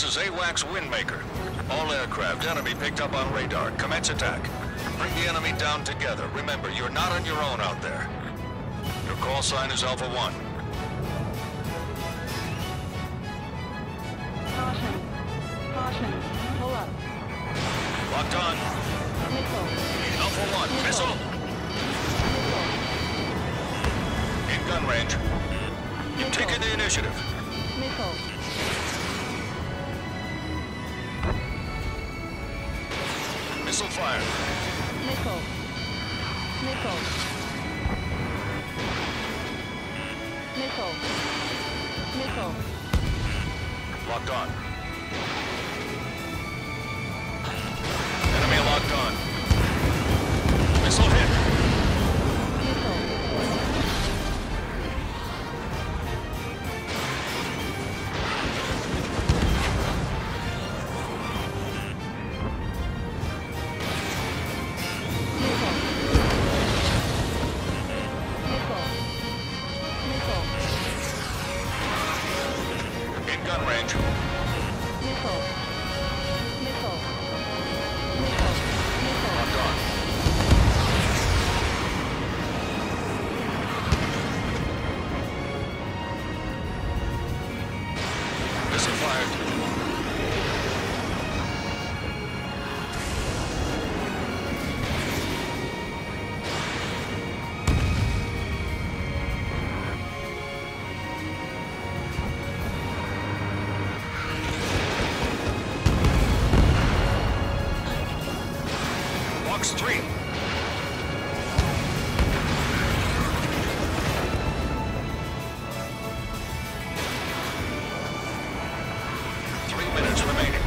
This is AWACS Windmaker. All aircraft enemy picked up on radar. Commence attack. Bring the enemy down together. Remember, you're not on your own out there. Your call sign is Alpha 1. Caution. Caution. Pull up. Locked on. Missile. Alpha 1. Missile. In gun range. You've taken the initiative. Missile. Missile fired. Missile. Missile. Missile. Missile. Locked on. Enemy locked on. Missile hit. Missile. Gun range. Missile. Missile. Missile. Missile. Locked on. Missile fired. Box 3. Minutes remaining.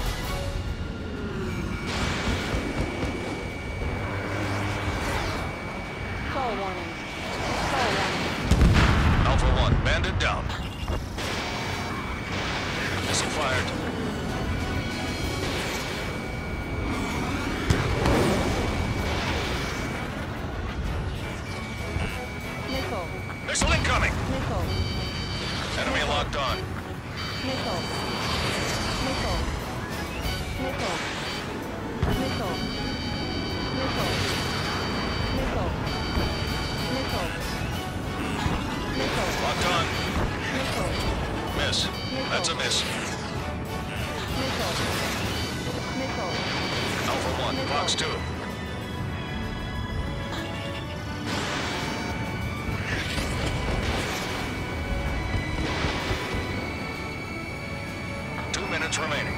Call warning. Call warning. Alpha 1, bandit down. Missile fired. Missile. Missile incoming. Missile. Enemy locked on. Missile. Missile. Missile. Missile. Missile. Missile. Missile. Missile. Locked on. Missile. Miss. That's a miss. Missile. Missile. Alpha 1, box 2. Minutes remaining.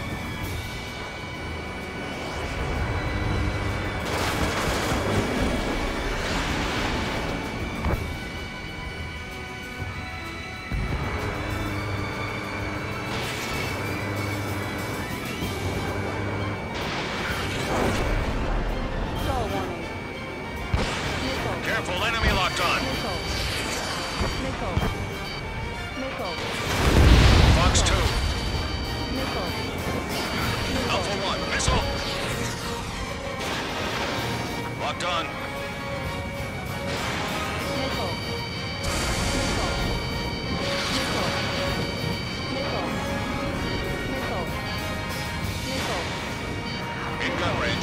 Call warning. Missile. Careful, enemy locked on. Missile. Missile. Missile. Box 2. Missile. Alpha 1, missile. Locked on. Missile. Missile. Missile. Missile. Missile. Missile. In gun range.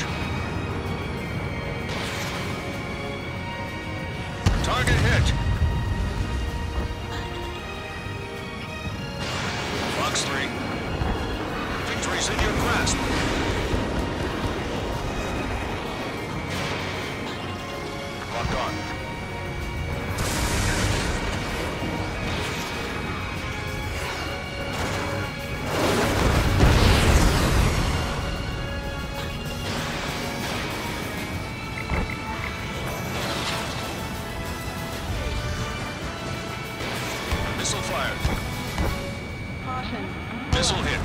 Target hit. Box 3. Victory's in your grasp. Locked on. Missile fired. Caution. Missile hit.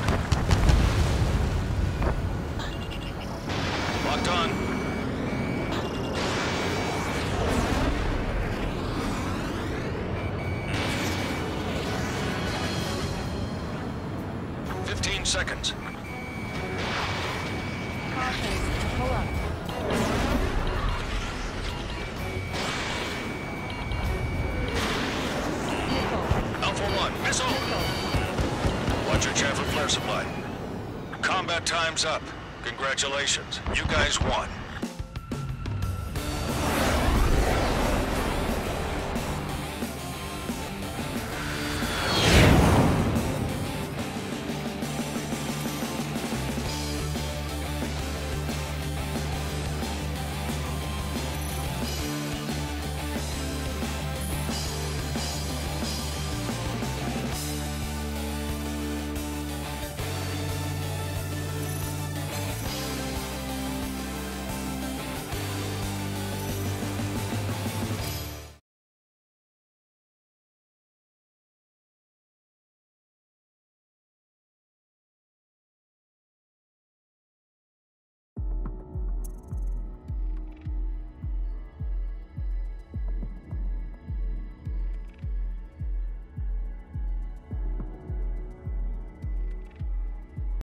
Locked on. Seconds. Caution. Pull up. Missile. Alpha 1, missile. Missile. 1 Roger, Chafford Flare Supply. Combat time's up. Congratulations. You guys won.